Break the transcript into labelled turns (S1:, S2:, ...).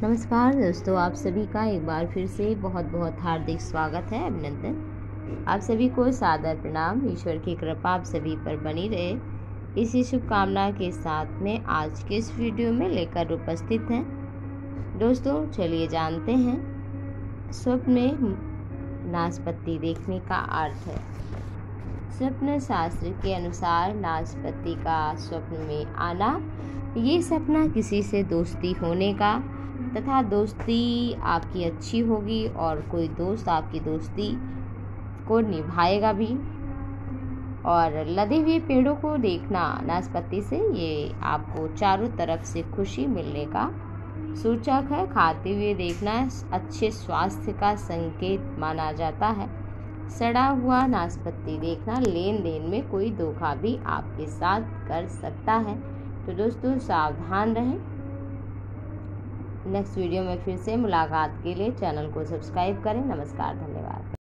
S1: नमस्कार दोस्तों, आप सभी का एक बार फिर से बहुत बहुत हार्दिक स्वागत है, अभिनंदन। आप सभी को सादर प्रणाम। ईश्वर की कृपा आप सभी पर बनी रहे, इसी शुभकामना के साथ में आज के इस वीडियो में लेकर उपस्थित हैं। दोस्तों चलिए जानते हैं स्वप्न में नाशपाती देखने का अर्थ है। स्वप्न शास्त्र के अनुसार नाशपाती का स्वप्न में आना, ये सपना किसी से दोस्ती होने का तथा दोस्ती आपकी अच्छी होगी और कोई दोस्त आपकी दोस्ती को निभाएगा भी। और लदे हुए पेड़ों को देखना नाशपाती से, ये आपको चारों तरफ से खुशी मिलने का सूचक है। खाते हुए देखना अच्छे स्वास्थ्य का संकेत माना जाता है। सड़ा हुआ नाशपाती देखना लेन देन में कोई धोखा भी आपके साथ कर सकता है। तो दोस्तों सावधान रहें। नेक्स्ट वीडियो में फिर से मुलाकात के लिए चैनल को सब्सक्राइब करें। नमस्कार, धन्यवाद।